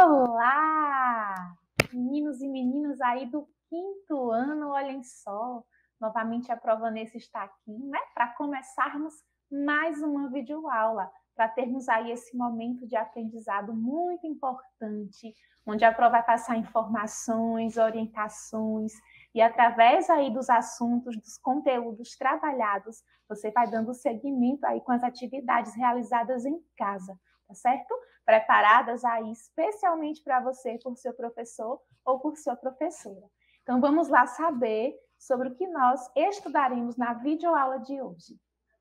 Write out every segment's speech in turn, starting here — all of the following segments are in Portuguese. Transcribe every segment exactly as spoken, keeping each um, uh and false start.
Olá, meninos e meninas aí do quinto ano, olhem só, novamente a Provanessa está aqui, né, para começarmos mais uma videoaula, para termos aí esse momento de aprendizado muito importante, onde a Pró vai passar informações, orientações, e através aí dos assuntos, dos conteúdos trabalhados, você vai dando seguimento aí com as atividades realizadas em casa, tá certo? Preparadas aí especialmente para você, por seu professor ou por sua professora. Então, vamos lá saber sobre o que nós estudaremos na videoaula de hoje.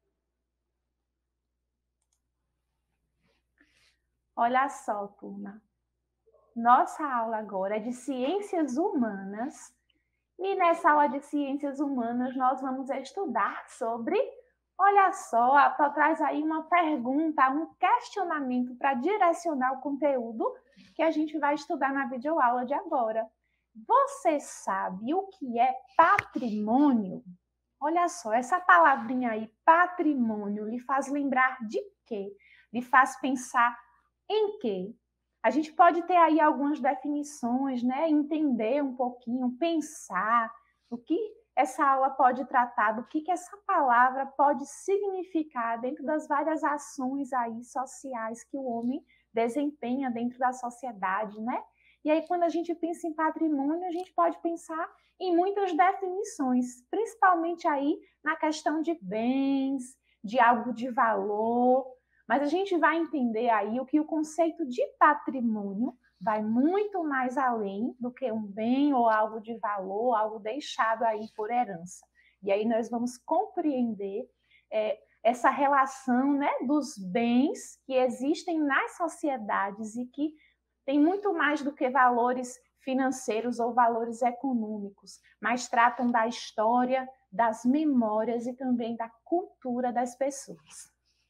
Olha só, turma. Nossa aula agora é de Ciências Humanas. E nessa aula de Ciências Humanas, nós vamos estudar sobre... Olha só, a Pró traz aí uma pergunta, um questionamento para direcionar o conteúdo que a gente vai estudar na videoaula de agora. Você sabe o que é patrimônio? Olha só, essa palavrinha aí, patrimônio, lhe faz lembrar de quê? Lhe faz pensar em quê? A gente pode ter aí algumas definições, né? Entender um pouquinho, pensar o que essa aula pode tratar, do que, que essa palavra pode significar dentro das várias ações aí sociais que o homem desempenha dentro da sociedade, né? E aí, quando a gente pensa em patrimônio, a gente pode pensar em muitas definições, principalmente aí na questão de bens, de algo de valor, mas a gente vai entender aí o que o conceito de patrimônio vai muito mais além do que um bem ou algo de valor, algo deixado aí por herança. E aí nós vamos compreender é, essa relação, né, dos bens que existem nas sociedades e que tem muito mais do que valores financeiros ou valores econômicos, mas tratam da história, das memórias e também da cultura das pessoas.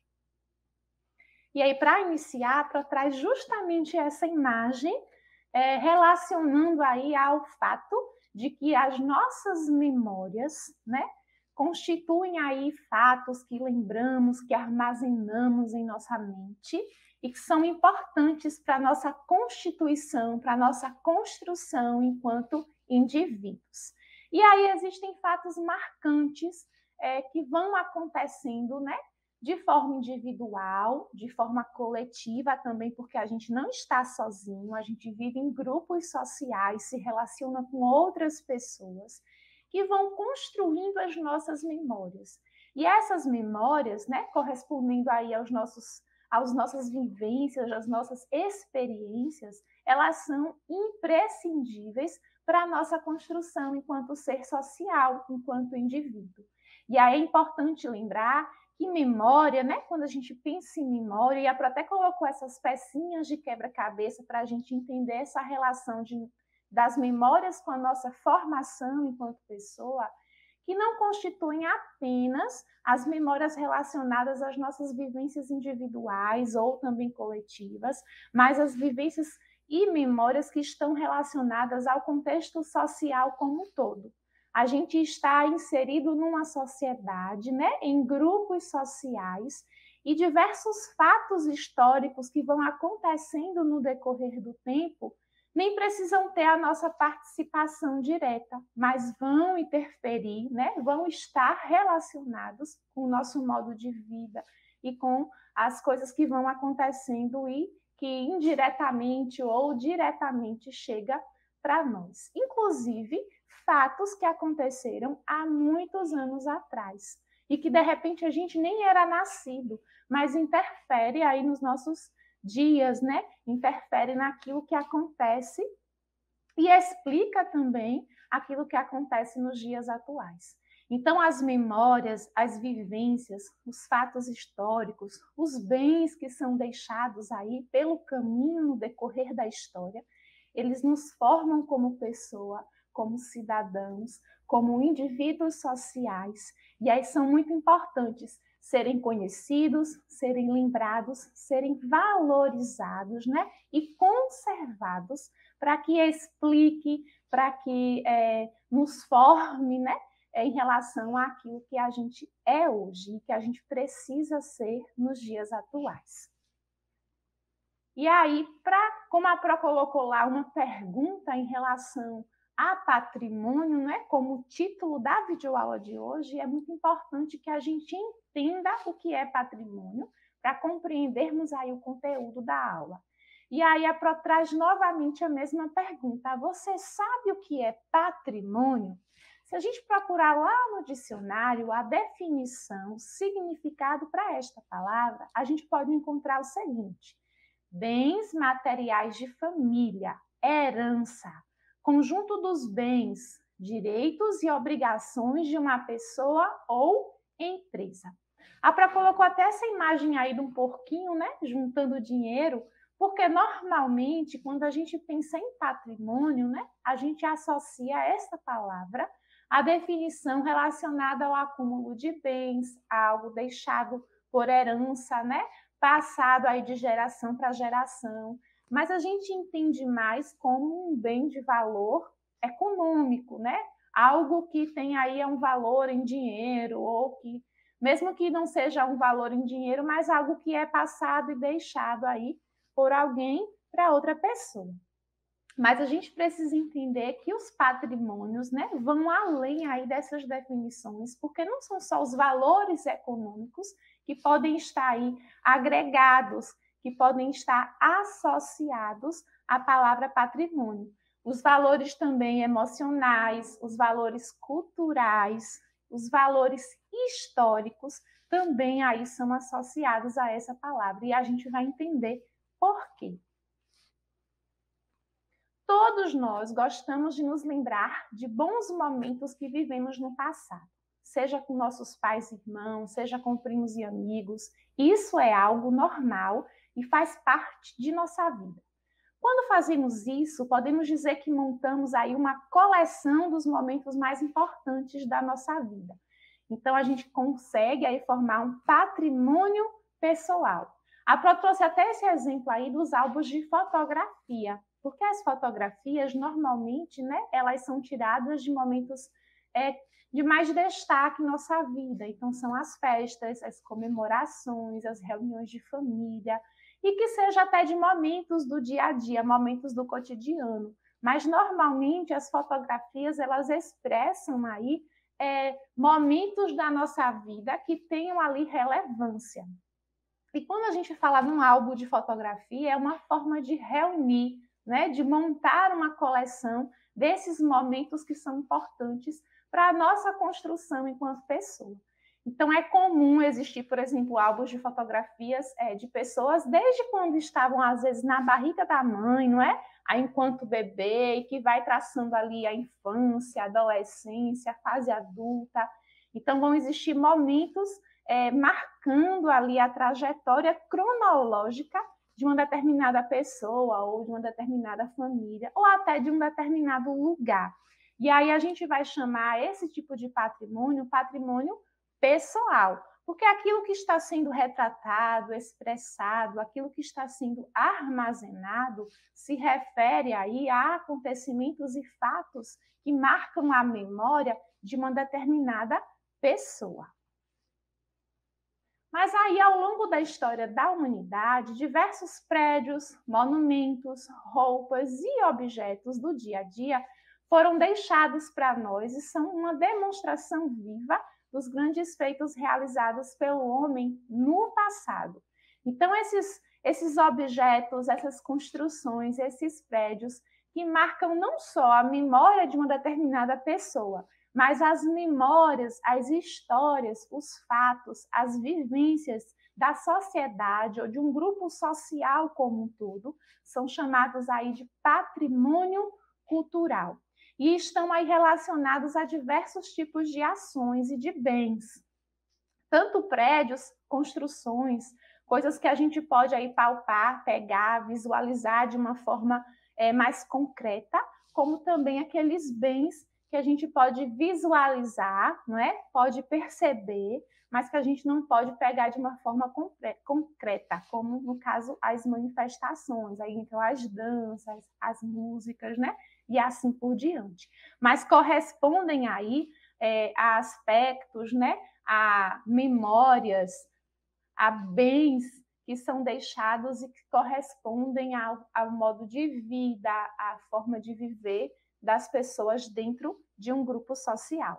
E aí, para iniciar, a Pró traz justamente essa imagem, é, relacionando aí ao fato de que as nossas memórias, né, constituem aí fatos que lembramos, que armazenamos em nossa mente e que são importantes para a nossa constituição, para a nossa construção enquanto indivíduos. E aí existem fatos marcantes é, que vão acontecendo, né, de forma individual, de forma coletiva também, porque a gente não está sozinho, a gente vive em grupos sociais, se relaciona com outras pessoas que vão construindo as nossas memórias. E essas memórias, né, correspondendo aí aos nossos, às nossas vivências, às nossas experiências, elas são imprescindíveis para a nossa construção enquanto ser social, enquanto indivíduo. E aí é importante lembrar que memória, né? Quando a gente pensa em memória, e a Pró até colocou essas pecinhas de quebra-cabeça para a gente entender essa relação de, das memórias com a nossa formação enquanto pessoa, que não constituem apenas as memórias relacionadas às nossas vivências individuais ou também coletivas, mas as vivências e memórias que estão relacionadas ao contexto social como um todo. A gente está inserido numa sociedade, né, em grupos sociais, e diversos fatos históricos que vão acontecendo no decorrer do tempo nem precisam ter a nossa participação direta, mas vão interferir, né, vão estar relacionados com o nosso modo de vida e com as coisas que vão acontecendo e que indiretamente ou diretamente chega para nós. Inclusive, fatos que aconteceram há muitos anos atrás e que, de repente, a gente nem era nascido, mas interfere aí nos nossos dias, né? Interfere naquilo que acontece e explica também aquilo que acontece nos dias atuais. Então, as memórias, as vivências, os fatos históricos, os bens que são deixados aí pelo caminho no decorrer da história, eles nos formam como pessoa, como cidadãos, como indivíduos sociais, e aí são muito importantes serem conhecidos, serem lembrados, serem valorizados, né? E conservados para que explique, para que é, nos forme, né? Em relação àquilo que a gente é hoje e que a gente precisa ser nos dias atuais. E aí, pra, como a Pro colocou lá uma pergunta em relação a patrimônio, né, como título da videoaula de hoje, é muito importante que a gente entenda o que é patrimônio para compreendermos aí o conteúdo da aula. E aí a Pro traz novamente a mesma pergunta: você sabe o que é patrimônio? Se a gente procurar lá no dicionário a definição, o significado para esta palavra, a gente pode encontrar o seguinte: bens materiais de família, herança, conjunto dos bens, direitos e obrigações de uma pessoa ou empresa. A Pra colocou até essa imagem aí de um porquinho, né, juntando dinheiro, porque normalmente quando a gente pensa em patrimônio, né, a gente associa essa palavra à definição relacionada ao acúmulo de bens, algo deixado por herança, né, passado aí de geração para geração, mas a gente entende mais como um bem de valor econômico, né? Algo que tem aí um valor em dinheiro, ou que, mesmo que não seja um valor em dinheiro, mas algo que é passado e deixado aí por alguém para outra pessoa. Mas a gente precisa entender que os patrimônios, né, vão além aí dessas definições, porque não são só os valores econômicos que podem estar aí agregados, que podem estar associados à palavra patrimônio. Os valores também emocionais, os valores culturais, os valores históricos também aí são associados a essa palavra, e a gente vai entender por quê. Todos nós gostamos de nos lembrar de bons momentos que vivemos no passado, seja com nossos pais e irmãos, seja com primos e amigos. Isso é algo normal e faz parte de nossa vida. Quando fazemos isso, podemos dizer que montamos aí uma coleção dos momentos mais importantes da nossa vida. Então, a gente consegue aí formar um patrimônio pessoal. A Pro trouxe até esse exemplo aí dos álbuns de fotografia, porque as fotografias, normalmente, né, elas são tiradas de momentos é, de mais destaque em nossa vida. Então, são as festas, as comemorações, as reuniões de família, e que seja até de momentos do dia a dia, momentos do cotidiano. Mas, normalmente, as fotografias, elas expressam aí é, momentos da nossa vida que tenham ali relevância. E quando a gente fala num álbum de fotografia, é uma forma de reunir, né, de montar uma coleção desses momentos que são importantes para a nossa construção enquanto pessoa. Então, é comum existir, por exemplo, álbuns de fotografias é, de pessoas desde quando estavam, às vezes, na barriga da mãe, não é? Aí, enquanto bebê, e que vai traçando ali a infância, a adolescência, a fase adulta. Então, vão existir momentos é, marcando ali a trajetória cronológica de uma determinada pessoa, ou de uma determinada família, ou até de um determinado lugar. E aí a gente vai chamar esse tipo de patrimônio, patrimônio pessoal, porque aquilo que está sendo retratado, expressado, aquilo que está sendo armazenado, se refere aí a acontecimentos e fatos que marcam a memória de uma determinada pessoa. Mas aí, ao longo da história da humanidade, diversos prédios, monumentos, roupas e objetos do dia a dia foram deixados para nós e são uma demonstração viva dos grandes feitos realizados pelo homem no passado. Então, esses, esses objetos, essas construções, esses prédios que marcam não só a memória de uma determinada pessoa, mas as memórias, as histórias, os fatos, as vivências da sociedade ou de um grupo social como um todo, são chamados aí de patrimônio cultural. E estão aí relacionados a diversos tipos de ações e de bens. Tanto prédios, construções, coisas que a gente pode aí palpar, pegar, visualizar de uma forma é, mais concreta, como também aqueles bens que a gente pode visualizar, não é? Pode perceber, mas que a gente não pode pegar de uma forma concreta, como no caso as manifestações, aí então as danças, as músicas, né? E assim por diante. Mas correspondem aí é, a aspectos, né? A memórias, a bens que são deixados e que correspondem ao, ao modo de vida, à forma de viver das pessoas dentro de um grupo social.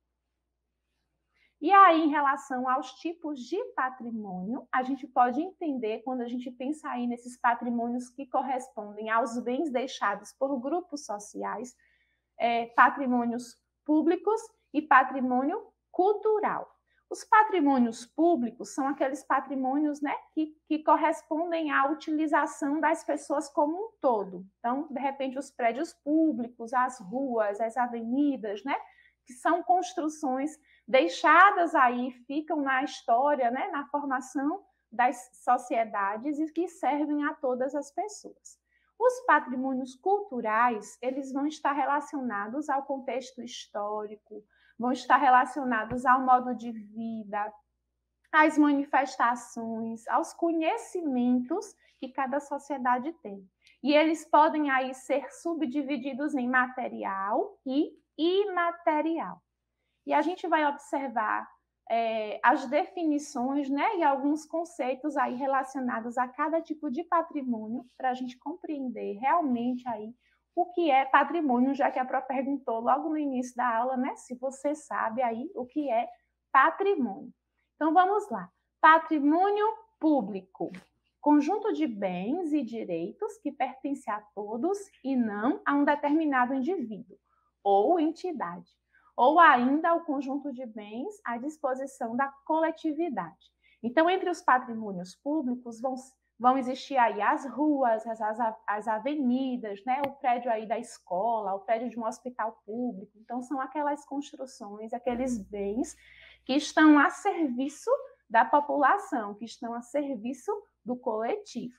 E aí, em relação aos tipos de patrimônio, a gente pode entender, quando a gente pensa aí nesses patrimônios que correspondem aos bens deixados por grupos sociais, é, patrimônios públicos e patrimônio cultural. Os patrimônios públicos são aqueles patrimônios, né, que, que correspondem à utilização das pessoas como um todo. Então, de repente, os prédios públicos, as ruas, as avenidas, né, que são construções deixadas aí, ficam na história, né, na formação das sociedades e que servem a todas as pessoas. Os patrimônios culturais, eles vão estar relacionados ao contexto histórico, vão estar relacionados ao modo de vida, às manifestações, aos conhecimentos que cada sociedade tem. E eles podem aí ser subdivididos em material e imaterial. E a gente vai observar é, as definições, né, e alguns conceitos aí relacionados a cada tipo de patrimônio, para a gente compreender realmente aí o que é patrimônio, já que a Pro perguntou logo no início da aula, né, se você sabe aí o que é patrimônio. Então, vamos lá. Patrimônio público. Conjunto de bens e direitos que pertence a todos e não a um determinado indivíduo ou entidade, ou ainda o conjunto de bens à disposição da coletividade. Então, entre os patrimônios públicos vão, vão existir aí as ruas, as, as, as avenidas, né? O prédio aí da escola, o prédio de um hospital público. Então, são aquelas construções, aqueles bens que estão a serviço da população, que estão a serviço do coletivo.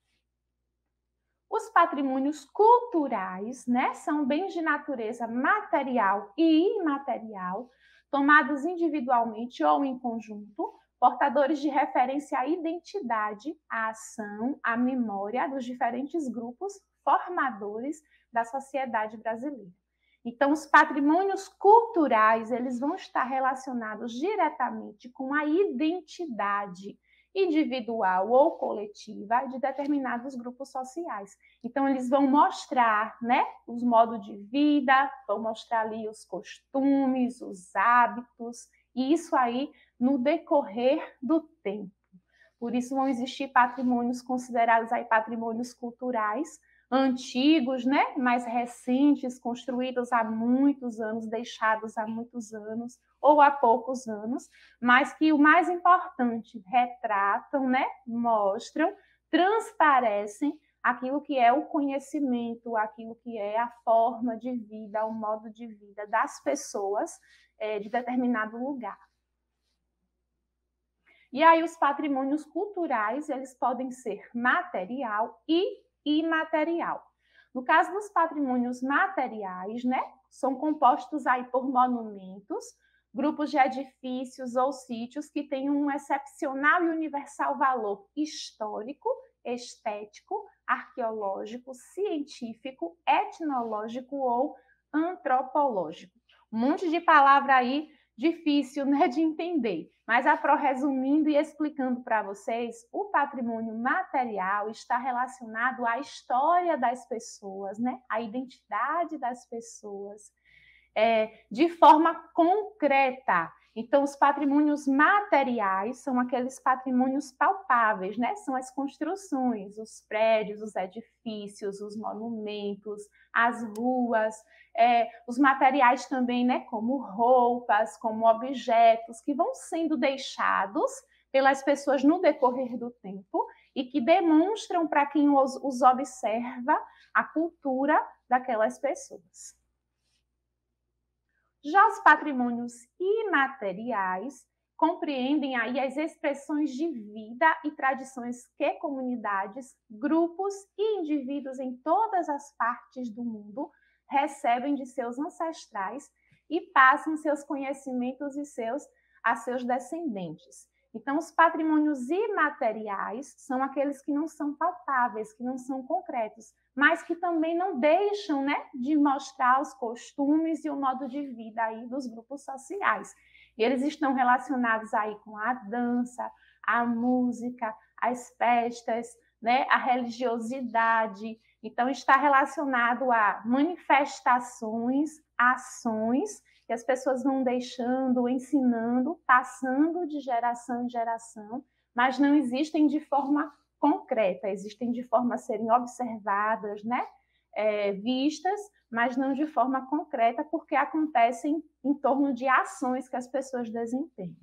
Os patrimônios culturais, né, são bens de natureza material e imaterial, tomados individualmente ou em conjunto, portadores de referência à identidade, à ação, à memória dos diferentes grupos formadores da sociedade brasileira. Então, os patrimônios culturais, eles vão estar relacionados diretamente com a identidade individual ou coletiva de determinados grupos sociais. Então, eles vão mostrar, né, os modos de vida, vão mostrar ali os costumes, os hábitos, e isso aí no decorrer do tempo. Por isso vão existir patrimônios considerados aí patrimônios culturais, antigos, né, mais recentes, construídos há muitos anos, deixados há muitos anos, ou há poucos anos, mas que o mais importante, retratam, né, mostram, transparecem aquilo que é o conhecimento, aquilo que é a forma de vida, o modo de vida das pessoas é, de determinado lugar. E aí os patrimônios culturais, eles podem ser material e imaterial. No caso dos patrimônios materiais, né, são compostos aí por monumentos, grupos de edifícios ou sítios que têm um excepcional e universal valor histórico, estético, arqueológico, científico, etnológico ou antropológico. Um monte de palavra aí difícil, né, de entender. Mas, a Pro, resumindo e explicando para vocês, o patrimônio material está relacionado à história das pessoas, né, à identidade das pessoas, é, de forma concreta. Então, os patrimônios materiais são aqueles patrimônios palpáveis, né? São as construções, os prédios, os edifícios, os monumentos, as ruas, é, os materiais também, né? Como roupas, como objetos que vão sendo deixados pelas pessoas no decorrer do tempo e que demonstram para quem os, os observa a cultura daquelas pessoas. Já os patrimônios imateriais compreendem aí as expressões de vida e tradições que comunidades, grupos e indivíduos em todas as partes do mundo recebem de seus ancestrais e passam seus conhecimentos e seus a seus descendentes. Então, os patrimônios imateriais são aqueles que não são palpáveis, que não são concretos, mas que também não deixam, né, de mostrar os costumes e o modo de vida aí dos grupos sociais. E eles estão relacionados aí com a dança, a música, as festas, né, a religiosidade. Então, está relacionado a manifestações, ações, que as pessoas vão deixando, ensinando, passando de geração em geração, mas não existem de forma concreta, existem de forma a serem observadas, né, é, vistas, mas não de forma concreta, porque acontecem em torno de ações que as pessoas desempenham.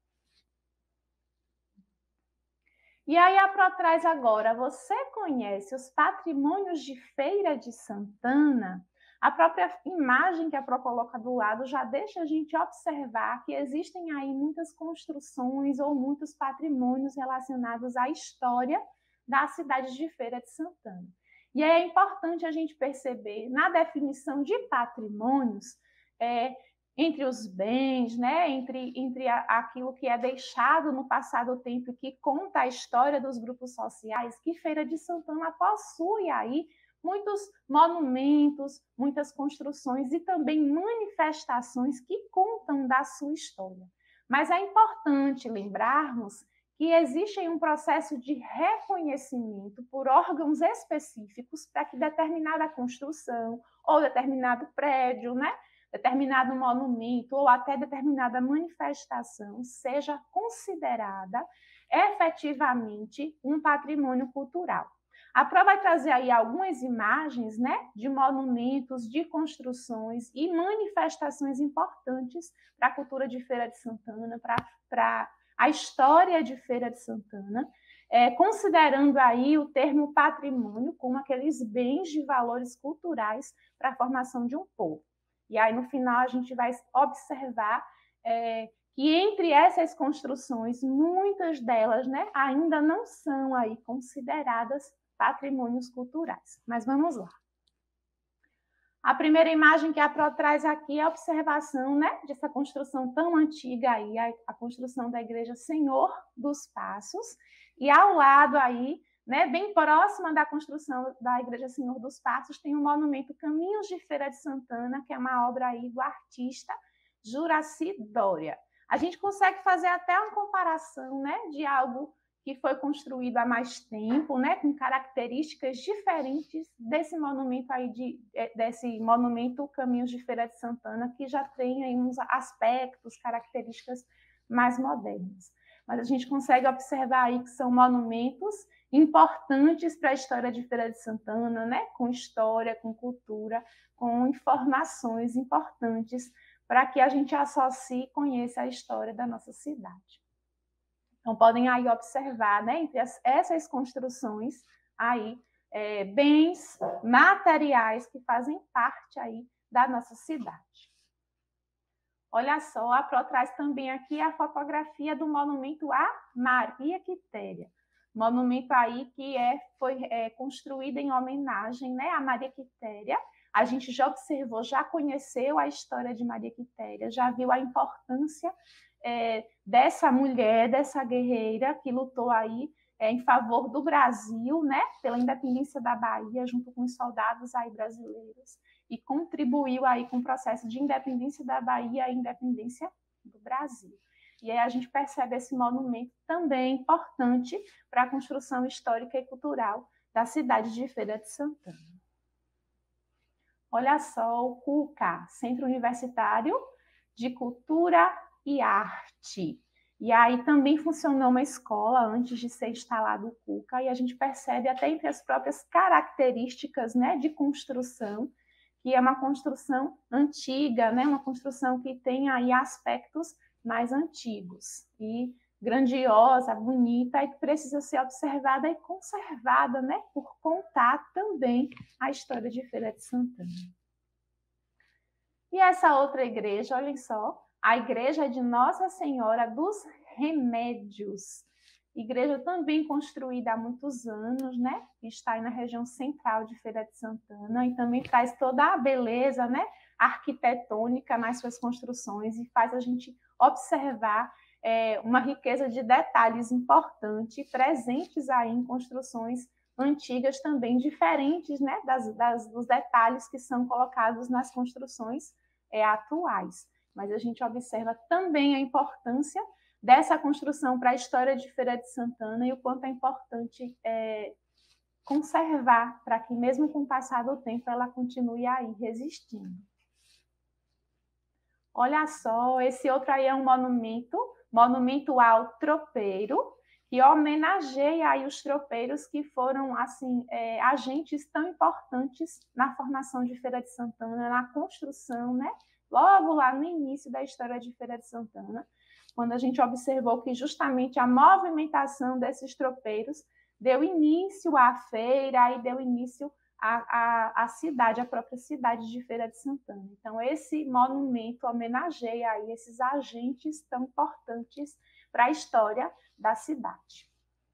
E aí a Pro traz agora, você conhece os patrimônios de Feira de Santana? A própria imagem que a Pro coloca do lado já deixa a gente observar que existem aí muitas construções ou muitos patrimônios relacionados à história da cidade de Feira de Santana. E aí é importante a gente perceber, na definição de patrimônios, é, entre os bens, né, entre, entre a, aquilo que é deixado no passado tempo e que conta a história dos grupos sociais, que Feira de Santana possui aí muitos monumentos, muitas construções e também manifestações que contam da sua história. Mas é importante lembrarmos que existe um processo de reconhecimento por órgãos específicos para que determinada construção ou determinado prédio, né, determinado monumento ou até determinada manifestação seja considerada efetivamente um patrimônio cultural. A Pro vai trazer aí algumas imagens, né, de monumentos, de construções e manifestações importantes para a cultura de Feira de Santana, para a história de Feira de Santana, é, considerando aí o termo patrimônio como aqueles bens de valores culturais para a formação de um povo. E aí, no final, a gente vai observar é, que entre essas construções, muitas delas, né, ainda não são aí consideradas patrimônios culturais. Mas vamos lá. A primeira imagem que a Pro traz aqui é a observação, né, dessa construção tão antiga aí, a, a construção da Igreja Senhor dos Passos, e ao lado aí, né, bem próxima da construção da Igreja Senhor dos Passos, tem o monumento Caminhos de Feira de Santana, que é uma obra aí do artista Juraci Dória. A gente consegue fazer até uma comparação, né, de algo que foi construído há mais tempo, né, com características diferentes desse monumento aí de, desse monumento Caminhos de Feira de Santana, que já tem aí uns aspectos, características mais modernas. Mas a gente consegue observar aí que são monumentos importantes para a história de Feira de Santana, né, com história, com cultura, com informações importantes para que a gente associe e conheça a história da nossa cidade. Então, podem aí observar, né, entre as, essas construções, aí, é, bens materiais que fazem parte aí da nossa cidade. Olha só, a Pro traz também aqui a fotografia do monumento a Maria Quitéria. Monumento aí que é, foi é, construído em homenagem, né, a Maria Quitéria. A gente já observou, já conheceu a história de Maria Quitéria, já viu a importância É, dessa mulher, dessa guerreira que lutou aí é, em favor do Brasil, né, pela independência da Bahia, junto com os soldados aí brasileiros, e contribuiu aí com o processo de independência da Bahia e independência do Brasil. E aí a gente percebe esse monumento também importante para a construção histórica e cultural da cidade de Feira de Santana. Olha só o CUCA, Centro Universitário de Cultura e arte. E aí também funcionou uma escola antes de ser instalado o CUCA, e a gente percebe até entre as próprias características, né, de construção, que é uma construção antiga, né, uma construção que tem aí aspectos mais antigos, e grandiosa, bonita, e que precisa ser observada e conservada, né, por contar também a história de Feira de Santana. E essa outra igreja, olhem só, a igreja de Nossa Senhora dos Remédios. Igreja também construída há muitos anos, né? Está aí na região central de Feira de Santana e também traz toda a beleza, né, arquitetônica nas suas construções e faz a gente observar é, uma riqueza de detalhes importantes presentes aí em construções antigas também, diferentes, né, das, das, dos detalhes que são colocados nas construções é, atuais. mas a gente observa também a importância dessa construção para a história de Feira de Santana e o quanto é importante é, conservar para que, mesmo com o passar do tempo, ela continue aí resistindo. Olha só, esse outro aí é um monumento, monumento ao tropeiro, que homenageia aí os tropeiros que foram assim é, agentes tão importantes na formação de Feira de Santana, na construção, né? Logo lá no início da história de Feira de Santana, quando a gente observou que justamente a movimentação desses tropeiros deu início à feira e deu início à, à, à cidade, à própria cidade de Feira de Santana. Então, esse monumento homenageia aí esses agentes tão importantes para a história da cidade.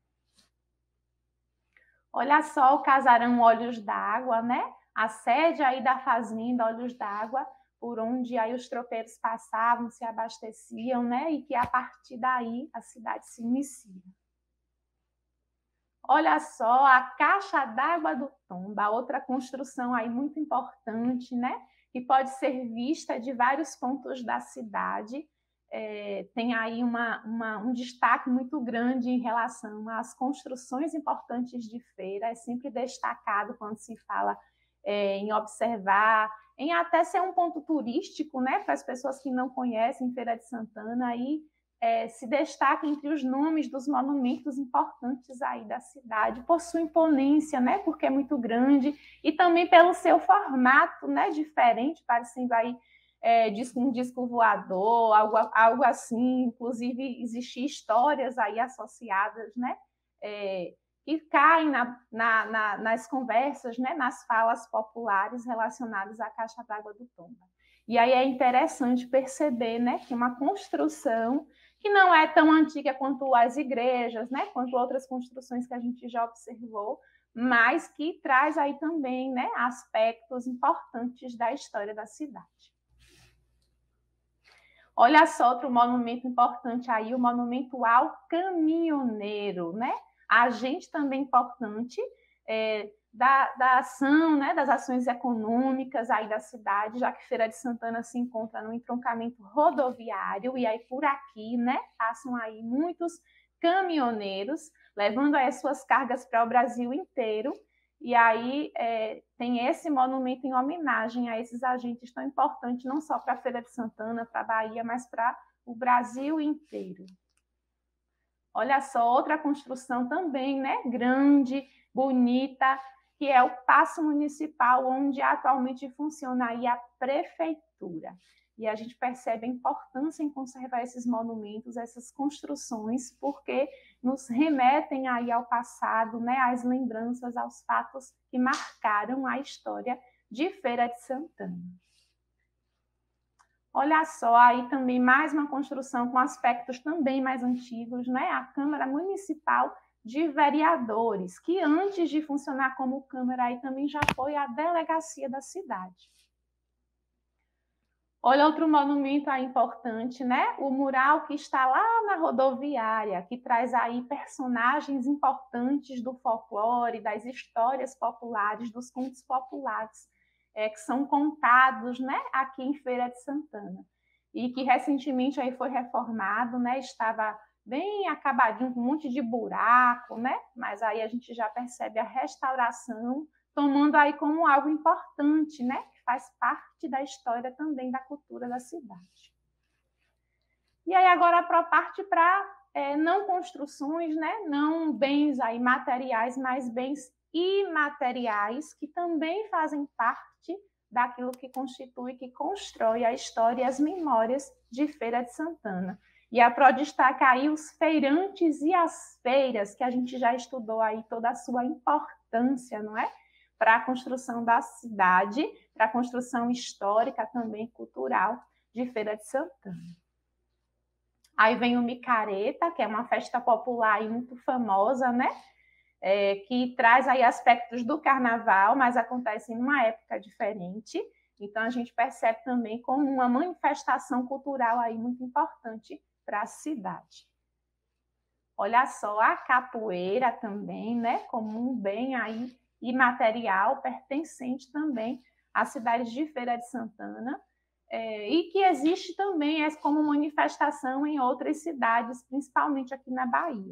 Olha só o casarão Olhos d'Água, né? A sede aí da fazenda Olhos d'Água, por onde aí os tropeiros passavam, se abasteciam, né? E que a partir daí a cidade se inicia. Olha só a caixa d'água do Tomba, outra construção aí muito importante, né? Que pode ser vista de vários pontos da cidade. É, tem aí uma, uma, um destaque muito grande em relação às construções importantes de feira, é sempre destacado quando se fala é, em observar, em até ser um ponto turístico, né, para as pessoas que não conhecem Feira de Santana, e é, se destaca entre os nomes dos monumentos importantes aí da cidade, por sua imponência, né, porque é muito grande, e também pelo seu formato, né, diferente, parecendo aí É, um disco voador, algo, algo assim, inclusive existem histórias aí associadas, né, é, que caem na, na, na, nas conversas, né, nas falas populares relacionadas à caixa d'água do Tomba. E aí é interessante perceber, né, que uma construção que não é tão antiga quanto as igrejas, né, quanto outras construções que a gente já observou, mas que traz aí também, né, aspectos importantes da história da cidade. Olha só outro monumento importante aí, o monumento ao caminhoneiro, né? Agente também importante é, da, da ação, né? Das ações econômicas aí da cidade, já que Feira de Santana se encontra no entroncamento rodoviário, e aí por aqui, né? Passam aí muitos caminhoneiros, levando aí as suas cargas para o Brasil inteiro. E aí é, tem esse monumento em homenagem a esses agentes tão importantes, não só para a Feira de Santana, para a Bahia, mas para o Brasil inteiro. Olha só, outra construção também, né, grande, bonita, que é o Paço Municipal, onde atualmente funciona aí a prefeitura. E a gente percebe a importância em conservar esses monumentos, essas construções, porque nos remetem aí ao passado, né, às lembranças, aos fatos que marcaram a história de Feira de Santana. Olha só, aí também mais uma construção com aspectos também mais antigos, né? A Câmara Municipal de Vereadores, que antes de funcionar como Câmara, aí também já foi a delegacia da cidade. Olha outro monumento aí importante, né? O mural que está lá na rodoviária, que traz aí personagens importantes do folclore, das histórias populares, dos contos populares, é, que são contados, né, aqui em Feira de Santana. E que recentemente aí foi reformado, né? Estava bem acabadinho, com um monte de buraco, né? Mas aí a gente já percebe a restauração, tomando aí como algo importante, né? Faz parte da história também da cultura da cidade. E aí agora para parte para é, não construções, né? Não bens aí materiais, mas bens imateriais que também fazem parte daquilo que constitui, que constrói a história e as memórias de Feira de Santana. E a Pro destaca aí os feirantes e as feiras, que a gente já estudou aí toda a sua importância, não é? Para a construção da cidade, para a construção histórica também cultural de Feira de Santana. Aí vem o Micareta, que é uma festa popular e muito famosa, né? É, que traz aí aspectos do carnaval, mas acontece em uma época diferente. Então a gente percebe também como uma manifestação cultural aí muito importante para a cidade. Olha só, a capoeira também, né? Como um bem aí imaterial pertencente também à cidade de Feira de Santana, é, e que existe também é, como manifestação em outras cidades, principalmente aqui na Bahia.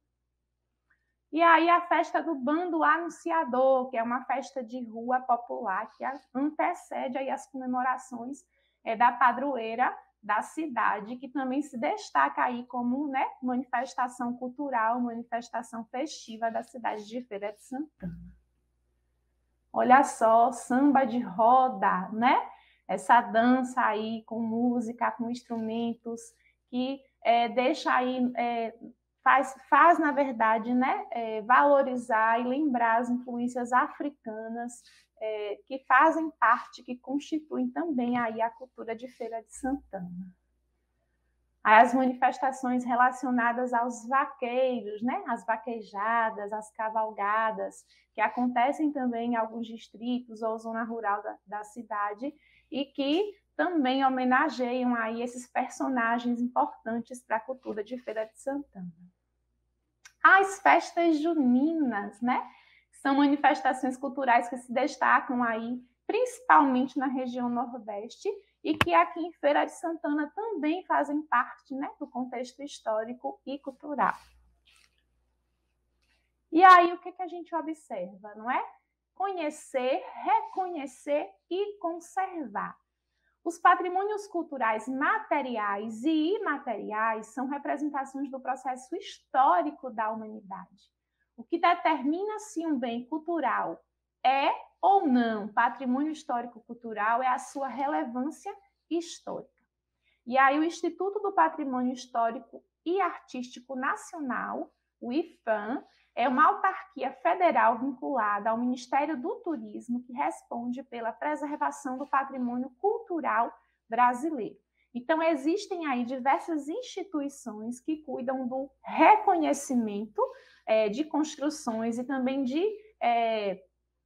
E aí a festa do Bando Anunciador, que é uma festa de rua popular que antecede aí as comemorações é, da padroeira da cidade, que também se destaca aí como, né, manifestação cultural, manifestação festiva da cidade de Feira de Santana. Olha só, samba de roda, né? Essa dança aí com música, com instrumentos, que é, deixa aí, é, faz, faz, na verdade, né, é, valorizar e lembrar as influências africanas é, que fazem parte, que constituem também aí a cultura de Feira de Santana. As manifestações relacionadas aos vaqueiros, né? As vaquejadas, as cavalgadas, que acontecem também em alguns distritos ou zona rural da, da cidade e que também homenageiam aí esses personagens importantes para a cultura de Feira de Santana. As festas juninas, né? São manifestações culturais que se destacam aí, principalmente na região Nordeste, e que aqui em Feira de Santana também fazem parte, né, do contexto histórico e cultural. E aí, o que, que a gente observa, não é? Conhecer, reconhecer e conservar. Os patrimônios culturais materiais e imateriais são representações do processo histórico da humanidade. O que determina se um bem cultural é ou não patrimônio histórico-cultural é a sua relevância histórica. E aí o Instituto do Patrimônio Histórico e Artístico Nacional, o IPHAN, é uma autarquia federal vinculada ao Ministério do Turismo que responde pela preservação do patrimônio cultural brasileiro. Então, existem aí diversas instituições que cuidam do reconhecimento é, de construções e também de é,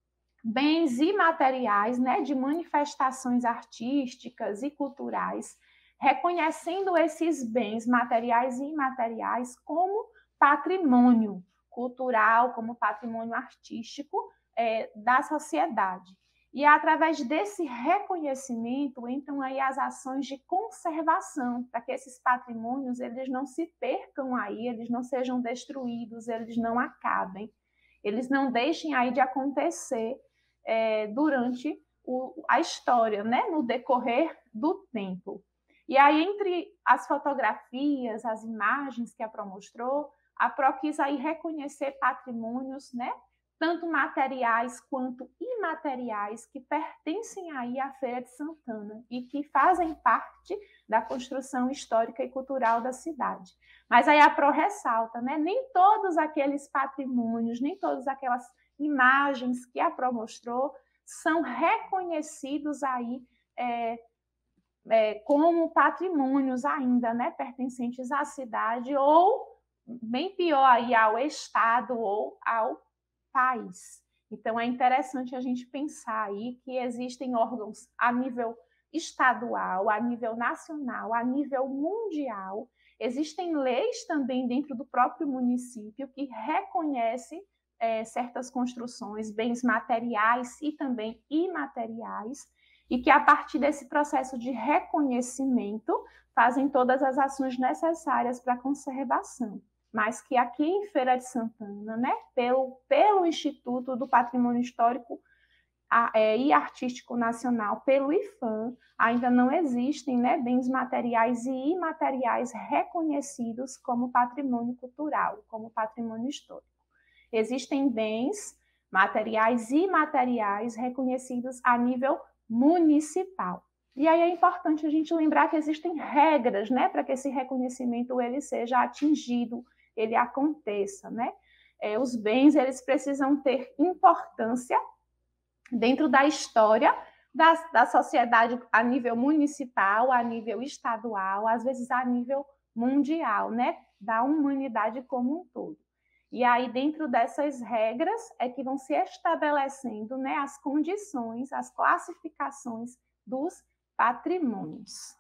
bens imateriais, né, de manifestações artísticas e culturais, reconhecendo esses bens materiais e imateriais como patrimônio cultural, como patrimônio artístico é, da sociedade. E através desse reconhecimento entram aí as ações de conservação, para que esses patrimônios eles não se percam aí, eles não sejam destruídos, eles não acabem, eles não deixem aí de acontecer é, durante o, a história, né, no decorrer do tempo. E aí, entre as fotografias, as imagens que a Pro mostrou, a Pro quis aí reconhecer patrimônios, né, tanto materiais quanto imateriais, que pertencem aí à Feira de Santana e que fazem parte da construção histórica e cultural da cidade. Mas aí a Pro ressalta, né, nem todos aqueles patrimônios, nem todas aquelas imagens que a Pro mostrou são reconhecidos aí é, é, como patrimônios ainda, né, pertencentes à cidade ou, bem pior, aí, ao Estado ou ao país. Então, é interessante a gente pensar aí que existem órgãos a nível estadual, a nível nacional, a nível mundial. Existem leis também dentro do próprio município que reconhecem é, certas construções, bens materiais e também imateriais, e que, a partir desse processo de reconhecimento, fazem todas as ações necessárias para a conservação. Mas que aqui em Feira de Santana, né, pelo, pelo Instituto do Patrimônio Histórico e Artístico Nacional, pelo IPHAN, ainda não existem, né, bens materiais e imateriais reconhecidos como patrimônio cultural, como patrimônio histórico. Existem bens materiais e imateriais reconhecidos a nível municipal. E aí é importante a gente lembrar que existem regras, né, para que esse reconhecimento ele seja atingido, ele aconteça, né? É, os bens eles precisam ter importância dentro da história da, da sociedade a nível municipal, a nível estadual, às vezes a nível mundial, né, da humanidade como um todo. E aí, dentro dessas regras, é que vão se estabelecendo, né, as condições, as classificações dos patrimônios.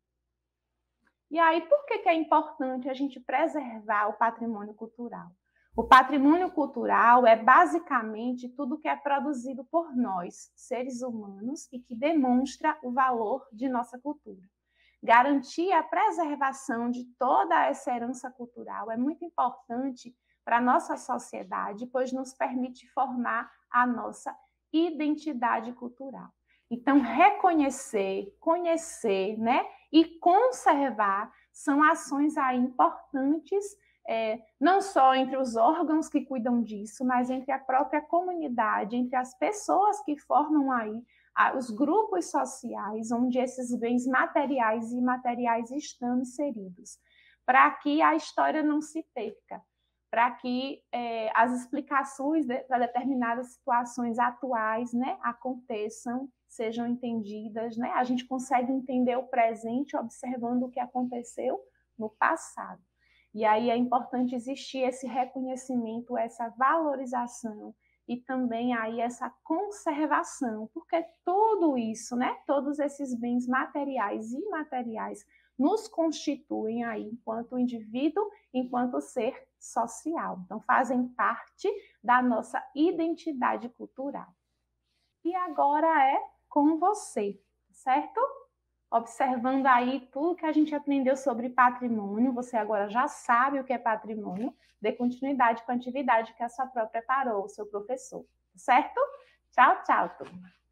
E aí, por que, que é importante a gente preservar o patrimônio cultural? O patrimônio cultural é basicamente tudo que é produzido por nós, seres humanos, e que demonstra o valor de nossa cultura. Garantir a preservação de toda essa herança cultural é muito importante para a nossa sociedade, pois nos permite formar a nossa identidade cultural. Então, reconhecer, conhecer, né, e conservar são ações aí importantes, é, não só entre os órgãos que cuidam disso, mas entre a própria comunidade, entre as pessoas que formam aí os grupos sociais onde esses bens materiais e imateriais estão inseridos, para que a história não se perca, para que é, as explicações de, para determinadas situações atuais, né, aconteçam, sejam entendidas, né? A gente consegue entender o presente observando o que aconteceu no passado. E aí é importante existir esse reconhecimento, essa valorização e também aí essa conservação, porque tudo isso, né, todos esses bens materiais e imateriais nos constituem aí enquanto indivíduo, enquanto ser social. Então, fazem parte da nossa identidade cultural. E agora é com você, certo? Observando aí tudo que a gente aprendeu sobre patrimônio, você agora já sabe o que é patrimônio, dê continuidade com a atividade que a sua própria preparou, o seu professor, certo? Tchau, tchau, turma!